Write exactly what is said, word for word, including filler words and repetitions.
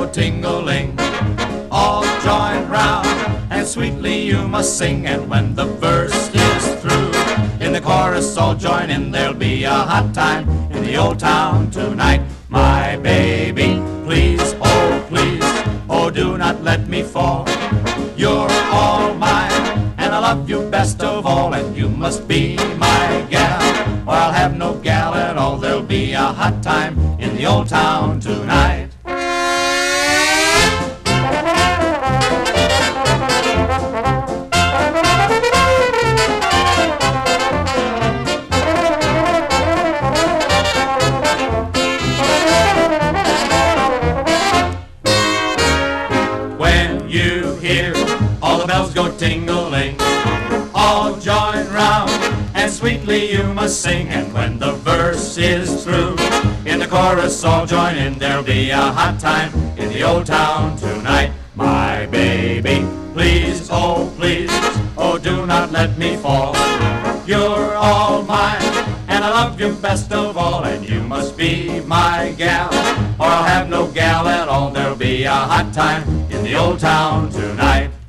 ting-a-ling. All join round, and sweetly you must sing. And when the verse is through, in the chorus all join in. There'll be a hot time in the old town tonight. My baby, please, oh please, oh do not let me fall. You're all mine, and I love you best of all. And you must be my gal, or I'll have no gal at all. There'll be a hot time in the old town tonight. When you hear all the bells go ting-a-ling, all join round, and sweetly you must sing. And when the verse is through, in the chorus all join in. There'll be a hot time in the old town tonight. My baby, please, oh please, oh do not let me fall. You're all mine, and I love you best of all. And you must be my gal, or I'll have no gal at all. There'll be a hot time in the old town tonight.